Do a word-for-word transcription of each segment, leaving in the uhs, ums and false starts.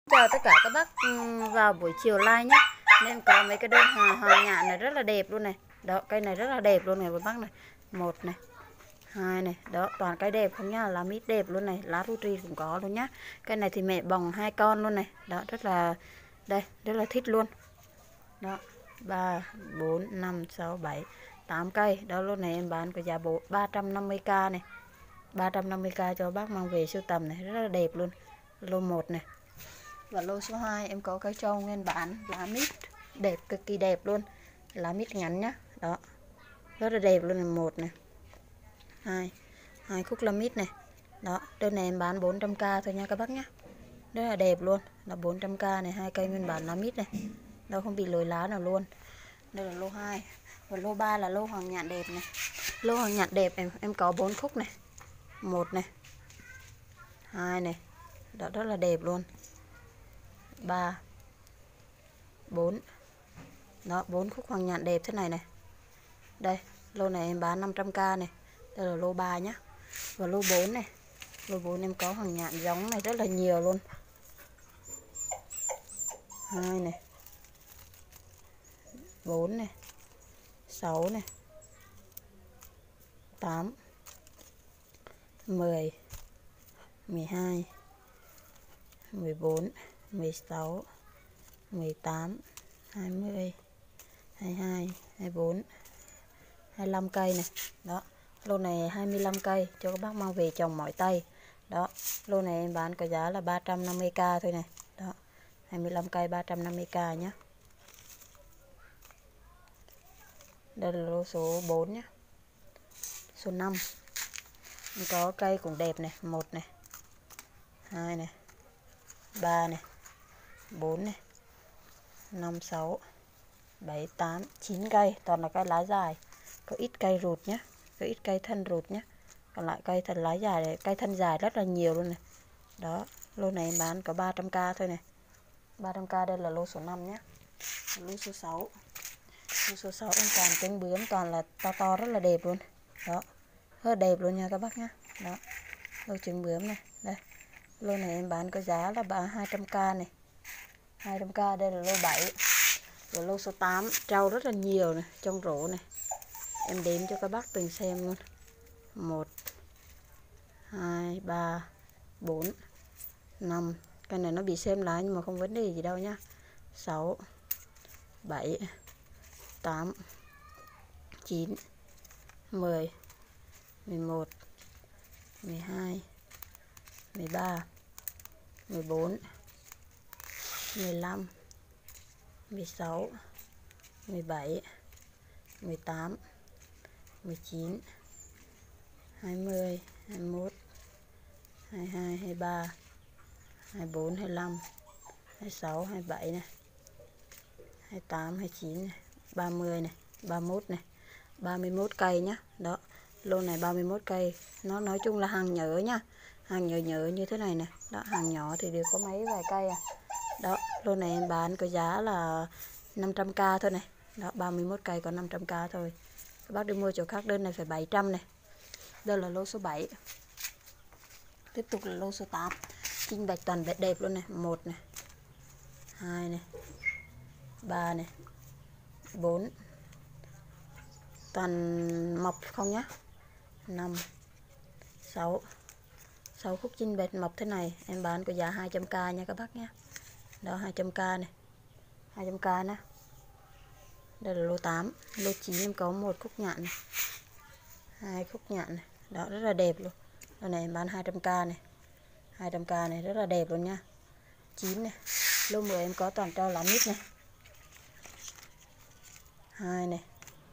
Chào tất cả các bác vào buổi chiều live nhé. Nên có mấy cái đơn hoàng, hoàng nhạn này rất là đẹp luôn này. Đó, cây này rất là đẹp luôn này các bác này. Một này, hai này, đó toàn cây đẹp không nhá, lá mít đẹp luôn này, lá Fuji cũng có luôn nhá. Cây này thì mẹ bồng hai con luôn này. Đó, rất là đây, rất là thích luôn. Đó, ba, bốn, năm, sáu, bảy, tám cây. Đó luôn này em bán có giá ba trăm năm mươi k này. ba trăm năm mươi k cho bác mang về sưu tầm này, rất là đẹp luôn. Lô một này. Và lô số hai em có cây trâu nguyên bản, lá mít đẹp, cực kỳ đẹp luôn, lá mít ngắn nhá. Đó, rất là đẹp luôn này. Một này, hai, hai khúc lá mít này. Đó, đơn này em bán bốn trăm k thôi nha các bác nhá, rất là đẹp luôn, là bốn trăm k này, hai cây nguyên bản lá mít này, đâu không bị lồi lá nào luôn. Đây là lô hai. Và lô ba là lô hoàng nhạn đẹp này. Lô hoàng nhạn đẹp em em có bốn khúc này, một này, hai này, đó rất là đẹp luôn, ba, bốn, đó bốn khúc hoàng nhạn đẹp thế này này. Đây, lô này em bán năm trăm k này. Đây là lô ba nhá. Và lô bốn này, lô bốn em có hoàng nhạn giống này rất là nhiều luôn. Hai này, bốn này, sáu này, tám, mười, mười hai, mười bốn, mười sáu, mười tám, hai mươi, hai mươi hai, hai mươi bốn, hai mươi lăm cây này. Đó, lô này hai mươi lăm cây cho các bác mang về trồng mỏi tay. Đó, lô này em bán có giá là ba trăm năm mươi k thôi này. Đó, hai mươi lăm cây ba trăm năm mươi k nhé. Đây là lô số bốn nhé. Số năm có cây cũng đẹp này, một này, hai này, ba này, bốn này, năm, sáu, bảy, tám, chín cây, toàn là cây lá dài. Có ít cây rụt nhé, có ít cây thân rụt nhé. Còn lại cây thân lá dài này, cây thân dài rất là nhiều luôn này. Đó, lô này em bán có ba trăm k thôi này. ba trăm k. Đây là lô số năm nhé. Lô số sáu. Lô số sáu em toàn cánh bướm, toàn là to to rất là đẹp luôn. Đó, rất là đẹp luôn nha các bác nhé. Đó, lô trứng bướm này. Đây, lô này em bán có giá là hai trăm k này. hai trăm k. Đây là lô bảy. Và lô số tám, trâu rất là nhiều này, trong rổ này. Em đếm cho các bác từng xem luôn. Một, hai, ba, bốn, năm. Cái này nó bị xem lại nhưng mà không vấn đề gì đâu nhá. Sáu, bảy, tám, chín, mười, mười một, mười hai, mười ba, mười bốn, mười lăm, mười sáu, mười bảy, mười tám, mười chín, hai mươi, hai mươi mốt, hai mươi hai, hai mươi ba, hai mươi bốn, hai mươi lăm, hai mươi sáu, hai mươi bảy này, hai mươi tám, hai mươi chín này, ba mươi này, ba mươi mốt này, ba mươi mốt cây nhá. Đó, lô này ba mươi mốt cây. Nó nói chung là hàng nhớ nhá, hàng nhớ nhớ như thế này này. Đó, hàng nhỏ thì đều có mấy vài cây à. Đó, lô này em bán có giá là năm trăm k thôi này. Đó, ba mươi mốt cây có năm trăm k thôi. Các bác đi mua chỗ khác đơn này phải bảy trăm này. Đây là lô số bảy. Tiếp tục là lô số tám. Trinh bạch toàn đẹp đẹp luôn này. Một này, hai này, ba này, bốn, toàn mọc không nhá. Năm, sáu, sáu khúc trinh bạch mọc thế này. Em bán có giá hai trăm k nha các bác nhé. Đó, hai trăm k này, hai trăm k nè. Đây là lô tám. Lô chín em có một khúc nhạn này, hai khúc nhạn này. Đó, rất là đẹp luôn. Lô này em bán hai trăm k này, hai trăm k này, rất là đẹp luôn nha. Chín này. Lô mười em có toàn trâu lá mít này. Hai này,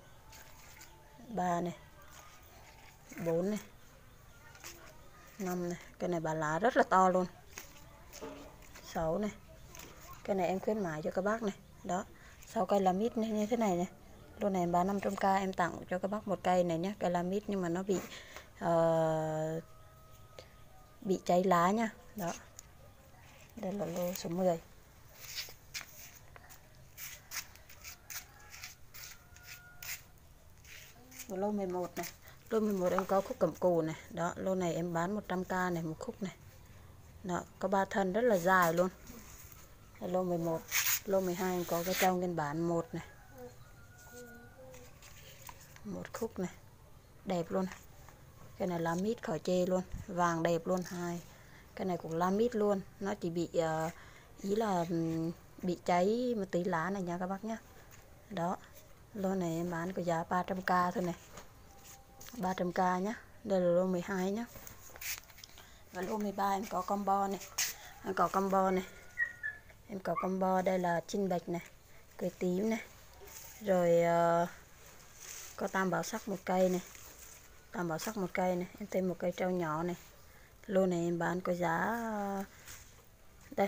ba này, bốn này, năm này. Cái này bà lá rất là to luôn. Sáu này. Cái này em khuyến mãi cho các bác này. Đó, sáu cây lá mít như thế này này. Lô này em bán năm trăm k, em tặng cho các bác một cây này nhé. Cây lá mít nhưng mà nó bị uh, bị cháy lá nha. Đó, đây là lô số mười. Và lô mười một này. Lô mười một em có khúc cẩm cù này. Đó, lô này em bán một trăm k này, một khúc này. Đó, có ba thân rất là dài luôn. Lô mười một, lô mười hai em có cái trâu nguyên bản một này, một khúc này, đẹp luôn. Cái này lá mít khỏi chê luôn, vàng đẹp luôn. Hai cái này cũng lá mít luôn, nó chỉ bị uh, ý là um, bị cháy một tí lá này nha các bác nhé. Đó, lô này em bán có giá ba trăm k thôi này, ba trăm k nhá. Đây là lô mười hai nhá. Và lô mười ba em có combo này, em có combo này, em có combo. Đây là chinh bạch này, cây tím này, rồi uh, có tam bảo sắc một cây này, tam bảo sắc một cây này, em thêm một cây trâu nhỏ này. Lô này em bán có giá uh, đây,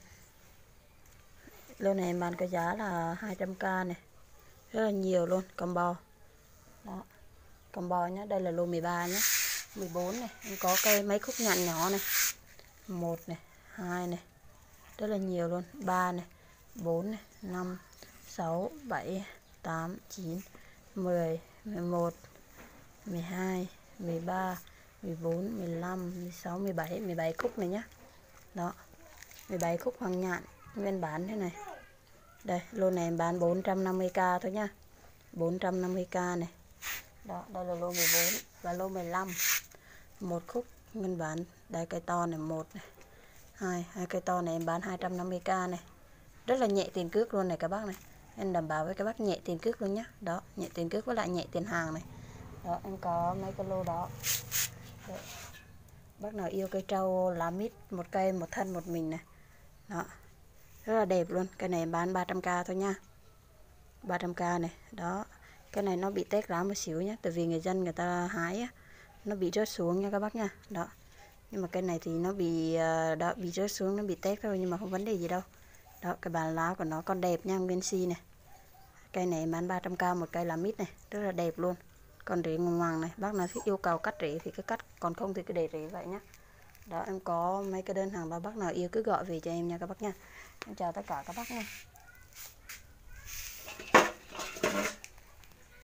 lô này em bán có giá là hai trăm k này, rất là nhiều luôn, combo. Đó, combo nhá. Đây là lô mười ba nhá. Mười bốn này em có cây mấy khúc nhạn nhỏ này, một này, hai này, rất là nhiều luôn. Ba này, bốn này, năm, sáu, bảy, tám, chín, mười, mười một, mười hai, mười ba, mười bốn, mười lăm, mười sáu, mười bảy, mười bảy khúc này nhá. Đó, mười bảy khúc hoàng nhạn nguyên bản thế này. Đây, lô này em bán bốn trăm năm mươi k thôi nhá, bốn trăm năm mươi k này. Đó, đây là lô mười bốn và lô mười lăm. Một khúc nguyên bản. Đây cây to này, một này, hai, hai cây to này em bán hai trăm năm mươi k này. Rất là nhẹ tiền cước luôn này các bác này. Em đảm bảo với các bác nhẹ tiền cước luôn nhá. Đó, nhẹ tiền cước với lại nhẹ tiền hàng này. Đó, em có mấy cái lô đó. Đấy. Bác nào yêu cây trâu lá mít một cây một thân một mình này. Đó, rất là đẹp luôn. Cái này em bán ba trăm k thôi nha, ba trăm k này. Đó, cái này nó bị tét lá một xíu nhé, tại vì người dân người ta hái á, nó bị rớt xuống nha các bác nha. Đó, nhưng mà cái này thì nó bị đó, bị rớt xuống, nó bị tét thôi, nhưng mà không vấn đề gì đâu. Đó, cái bàn lá của nó còn đẹp nha, nguyên si này. Cây này em bán ba trăm k một cây lá mít này, rất là đẹp luôn. Còn rễ ngoằng ngoằng này, bác nào thích yêu cầu cắt rễ thì cứ cắt, còn không thì cứ để rễ vậy nhá. Đó, em có mấy cái đơn hàng đó, bác nào yêu cứ gọi về cho em nha các bác nha. Em chào tất cả các bác nha.